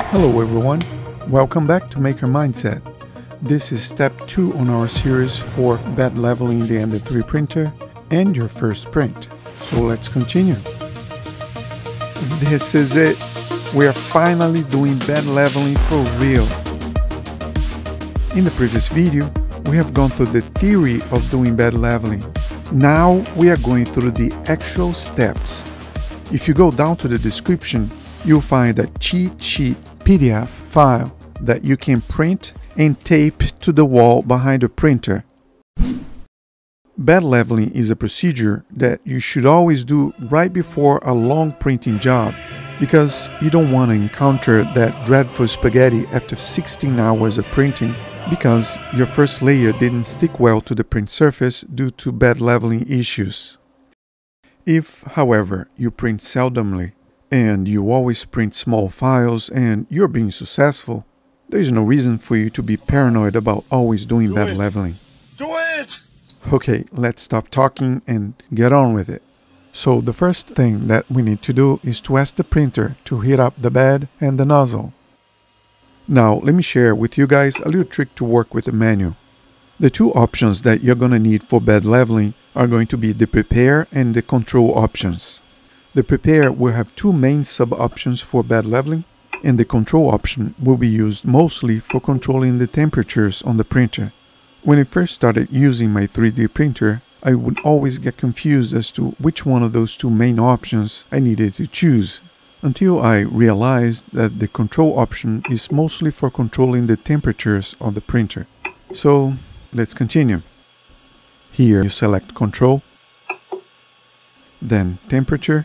Hello everyone, welcome back to Maker Mindset. This is step 2 on our series for bed leveling the Ender 3 printer and your first print. So let's continue. This is it. We are finally doing bed leveling for real. In the previous video, we have gone through the theory of doing bed leveling. Now we are going through the actual steps. If you go down to the description, you'll find a cheat sheet PDF file that you can print and tape to the wall behind the printer. Bed leveling is a procedure that you should always do right before a long printing job, because you don't want to encounter that dreadful spaghetti after 16 hours of printing because your first layer didn't stick well to the print surface due to bed leveling issues. If, however, you print seldomly and you always print small files and you're being successful, there is no reason for you to be paranoid about always doing bed leveling. Do it! Okay, let's stop talking and get on with it. So the first thing that we need to do is to ask the printer to heat up the bed and the nozzle. Now let me share with you guys a little trick to work with the manual. The two options that you're going to need for bed leveling are going to be the prepare and the control options. The prepare will have two main sub-options for bed leveling, and the control option will be used mostly for controlling the temperatures on the printer. When I first started using my 3D printer, I would always get confused as to which one of those two main options I needed to choose, until I realized that the control option is mostly for controlling the temperatures of the printer. So let's continue. Here you select control, then temperature.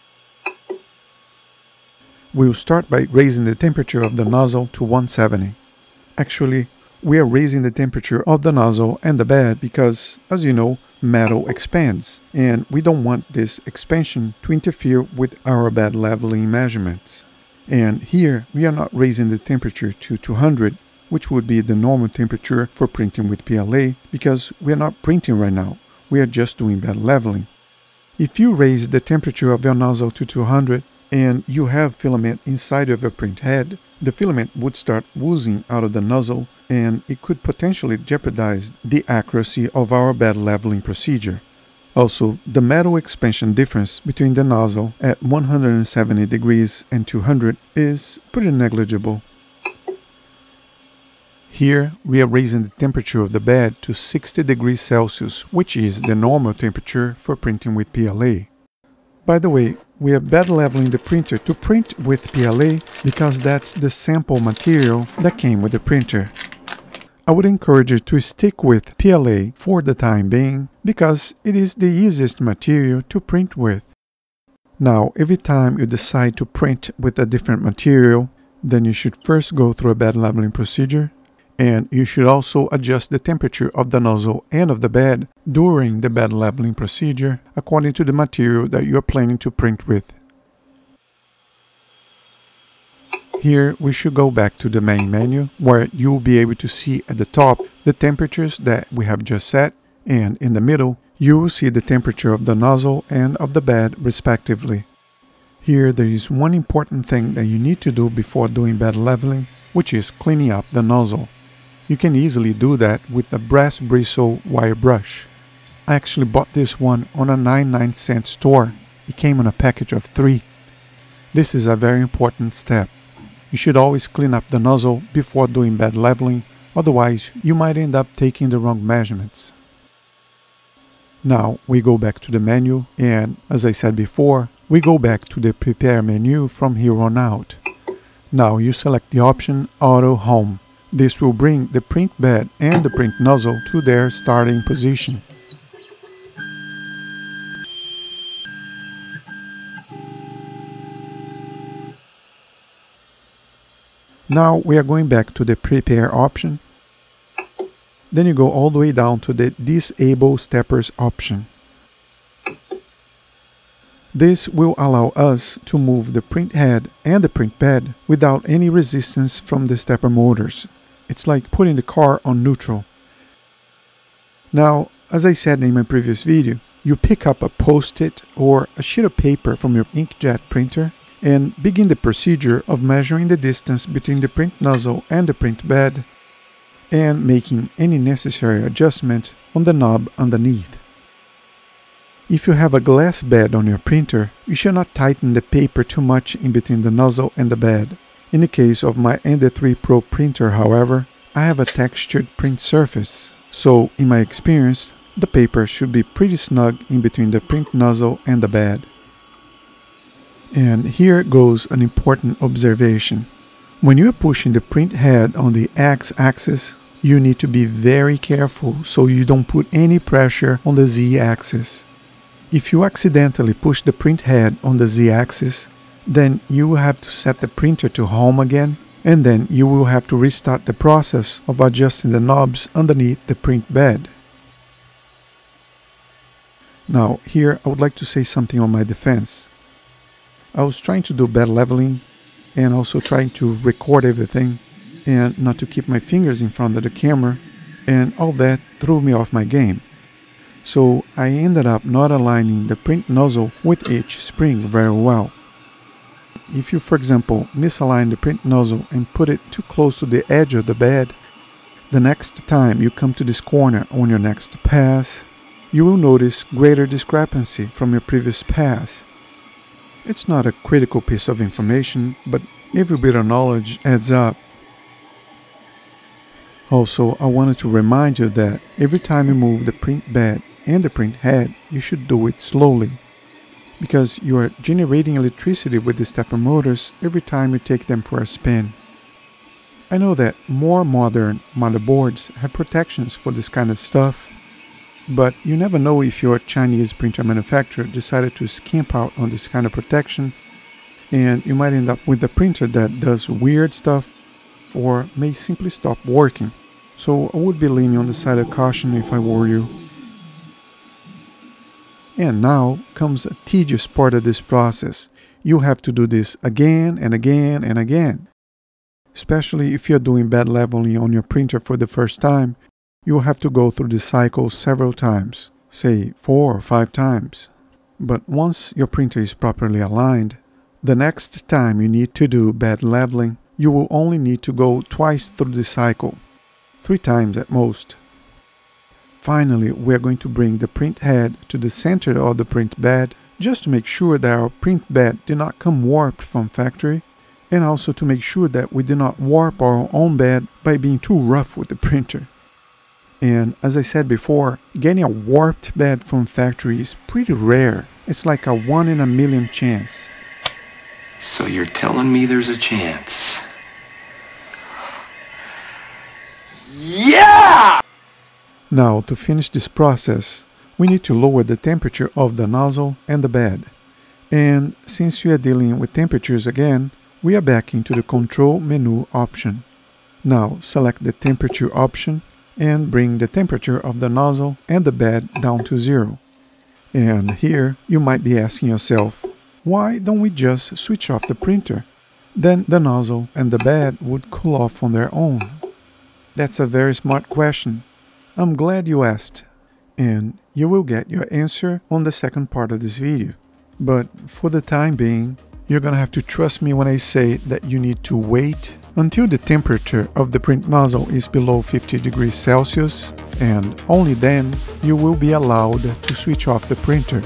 We'll start by raising the temperature of the nozzle to 170. Actually, we are raising the temperature of the nozzle and the bed because, as you know, metal expands, and we don't want this expansion to interfere with our bed leveling measurements. And here, we are not raising the temperature to 200, which would be the normal temperature for printing with PLA, because we are not printing right now. We are just doing bed leveling. If you raise the temperature of your nozzle to 200, and you have filament inside of your print head, the filament would start oozing out of the nozzle, and it could potentially jeopardize the accuracy of our bed leveling procedure. Also, the metal expansion difference between the nozzle at 170 degrees and 200 is pretty negligible. Here, we are raising the temperature of the bed to 60 degrees Celsius, which is the normal temperature for printing with PLA. By the way, we are bed leveling the printer to print with PLA because that's the sample material that came with the printer. I would encourage you to stick with PLA for the time being because it is the easiest material to print with. Now, every time you decide to print with a different material, then you should first go through a bed leveling procedure, and you should also adjust the temperature of the nozzle and of the bed during the bed leveling procedure according to the material that you are planning to print with. Here we should go back to the main menu, where you will be able to see at the top the temperatures that we have just set, and in the middle you will see the temperature of the nozzle and of the bed respectively. Here there is one important thing that you need to do before doing bed leveling, which is cleaning up the nozzle. You can easily do that with a brass bristle wire brush. I actually bought this one on a 99-cent store. It came in a package of 3. This is a very important step. You should always clean up the nozzle before doing bed leveling, otherwise you might end up taking the wrong measurements. Now we go back to the menu, and as I said before, we go back to the prepare menu from here on out. Now you select the option Auto Home. This will bring the print bed and the print nozzle to their starting position. Now we are going back to the prepare option. Then you go all the way down to the disable steppers option. This will allow us to move the print head and the print bed without any resistance from the stepper motors. It's like putting the car on neutral. Now, as I said in my previous video, you pick up a post-it or a sheet of paper from your inkjet printer and begin the procedure of measuring the distance between the print nozzle and the print bed and making any necessary adjustment on the knob underneath. If you have a glass bed on your printer, you should not tighten the paper too much in between the nozzle and the bed. In the case of my Ender 3 Pro printer, however, I have a textured print surface, so in my experience, the paper should be pretty snug in between the print nozzle and the bed. And here goes an important observation. When you are pushing the print head on the x-axis, you need to be very careful so you don't put any pressure on the z-axis. If you accidentally push the print head on the z-axis, then you will have to set the printer to home again, and then you will have to restart the process of adjusting the knobs underneath the print bed. Now, here I would like to say something on my defense. I was trying to do bed leveling and also trying to record everything and not to keep my fingers in front of the camera, and all that threw me off my game. So I ended up not aligning the print nozzle with each spring very well. If you, for example, misalign the print nozzle and put it too close to the edge of the bed, the next time you come to this corner on your next pass, you will notice greater discrepancy from your previous pass. It's not a critical piece of information, but every bit of knowledge adds up. Also, I wanted to remind you that every time you move the print bed and the print head, you should do it slowly, because you are generating electricity with the stepper motors every time you take them for a spin. I know that more modern motherboards have protections for this kind of stuff, but you never know if your Chinese printer manufacturer decided to skimp out on this kind of protection, and you might end up with a printer that does weird stuff or may simply stop working. So I would be leaning on the side of caution if I were you. And now comes a tedious part of this process. You have to do this again and again and again. Especially if you're doing bed leveling on your printer for the first time, you will have to go through this cycle several times, say 4 or 5 times. But once your printer is properly aligned, the next time you need to do bed leveling, you will only need to go twice through the cycle, 3 times at most. Finally, we are going to bring the print head to the center of the print bed, just to make sure that our print bed did not come warped from factory, and also to make sure that we did not warp our own bed by being too rough with the printer. And as I said before, getting a warped bed from factory is pretty rare. It's like a 1 in a million chance. So you're telling me there's a chance? Yeah! Now, to finish this process, we need to lower the temperature of the nozzle and the bed. And since we are dealing with temperatures again, we are back into the control menu option. Now, select the temperature option and bring the temperature of the nozzle and the bed down to 0. And here you might be asking yourself, why don't we just switch off the printer? Then the nozzle and the bed would cool off on their own. That's a very smart question. I'm glad you asked, and you will get your answer on the second part of this video. But for the time being, you're gonna have to trust me when I say that you need to wait until the temperature of the print nozzle is below 50 degrees Celsius, and only then you will be allowed to switch off the printer.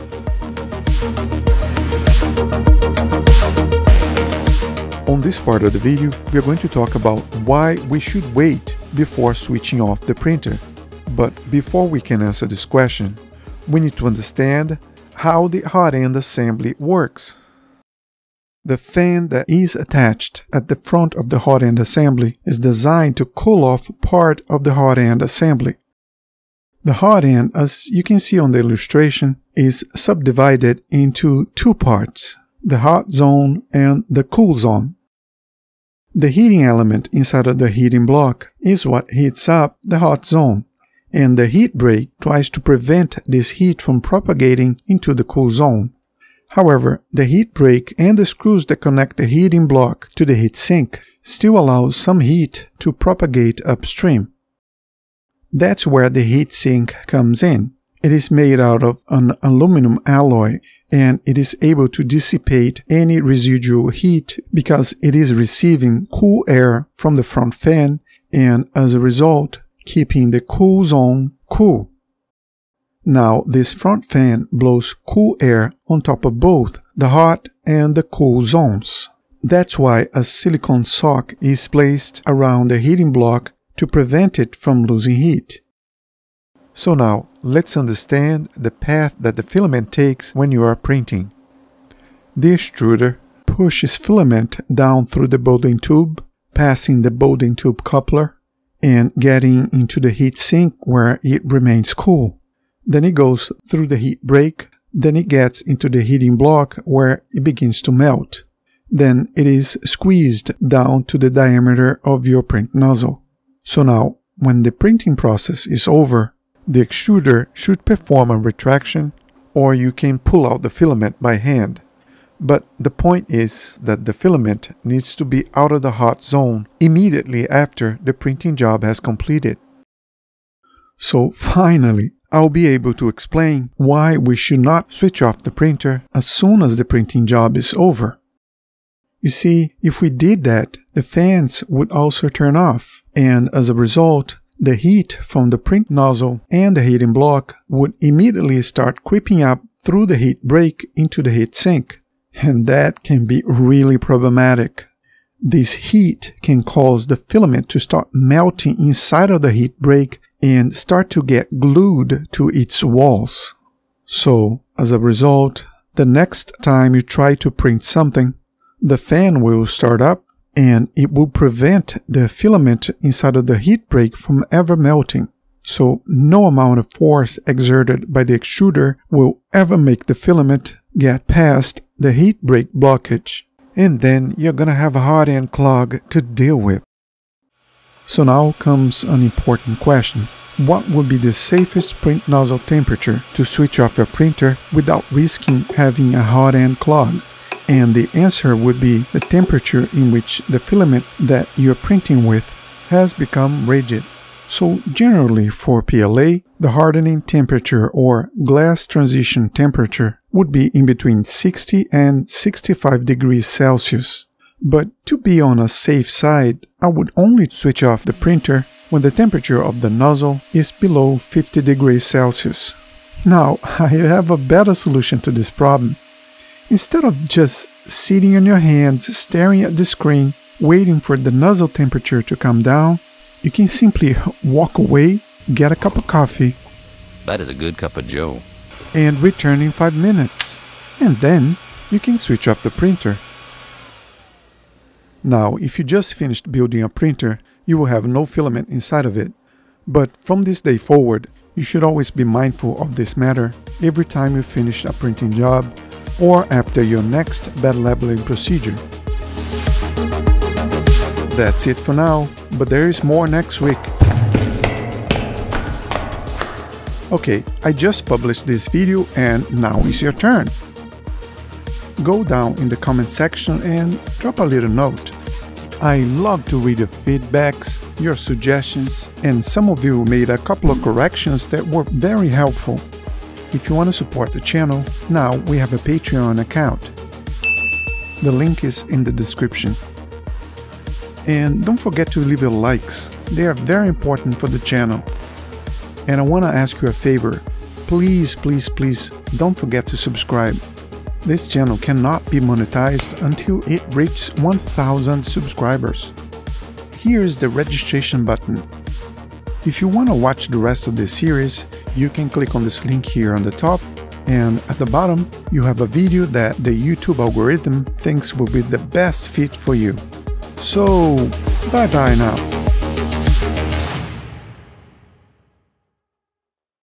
On this part of the video, we are going to talk about why we should wait before switching off the printer. But before we can answer this question, we need to understand how the Hotend assembly works. The fan that is attached at the front of the Hotend assembly is designed to cool off part of the Hotend assembly. The Hotend, as you can see on the illustration, is subdivided into 2 parts, the hot zone and the cool zone. The heating element inside of the heating block is what heats up the hot zone, and the heat break tries to prevent this heat from propagating into the cool zone. However, the heat break and the screws that connect the heating block to the heat sink still allows some heat to propagate upstream. That's where the heat sink comes in. It is made out of an aluminum alloy and it is able to dissipate any residual heat because it is receiving cool air from the front fan and as a result keeping the cool zone cool. Now this front fan blows cool air on top of both the hot and the cool zones. That's why a silicone sock is placed around the heating block to prevent it from losing heat. So now, let's understand the path that the filament takes when you are printing. The extruder pushes filament down through the bonding tube, passing the bonding tube coupler, and getting into the heat sink where it remains cool. Then it goes through the heat break, then it gets into the heating block where it begins to melt. Then it is squeezed down to the diameter of your print nozzle. So now, when the printing process is over, the extruder should perform a retraction, or you can pull out the filament by hand. But the point is that the filament needs to be out of the hot zone immediately after the printing job has completed. So finally, I'll be able to explain why we should not switch off the printer as soon as the printing job is over. You see, if we did that, the fans would also turn off, and as a result, the heat from the print nozzle and the heating block would immediately start creeping up through the heat break into the heat sink, and that can be really problematic. This heat can cause the filament to start melting inside of the heat break and start to get glued to its walls. So, as a result, the next time you try to print something, the fan will start up and it will prevent the filament inside of the heat break from ever melting. So no amount of force exerted by the extruder will ever make the filament get past the heat break blockage. And then you're gonna have a hot end clog to deal with. So now comes an important question. What would be the safest print nozzle temperature to switch off your printer without risking having a hot end clog? And the answer would be the temperature in which the filament that you're printing with has become rigid. So generally for PLA, the hardening temperature or glass transition temperature would be in between 60 and 65 degrees Celsius. But to be on a safe side, I would only switch off the printer when the temperature of the nozzle is below 50 degrees Celsius. Now, I have a better solution to this problem. Instead of just sitting on your hands, staring at the screen, waiting for the nozzle temperature to come down, you can simply walk away, get a cup of coffee. That is a good cup of joe. And return in 5 minutes. And then you can switch off the printer. Now, if you just finished building a printer, you will have no filament inside of it. But from this day forward, you should always be mindful of this matter every time you finish a printing job or after your next bed leveling procedure. That's it for now, but there is more next week. Okay, I just published this video and now is your turn. Go down in the comment section and drop a little note. I love to read your feedbacks, your suggestions, and some of you made a couple of corrections that were very helpful. If you want to support the channel, now we have a Patreon account. The link is in the description. And don't forget to leave your likes, they are very important for the channel. And I want to ask you a favor, please don't forget to subscribe. This channel cannot be monetized until it reaches 1,000 subscribers. Here is the registration button. If you want to watch the rest of this series, you can click on this link here on the top, and at the bottom you have a video that the YouTube algorithm thinks will be the best fit for you. So, bye bye now.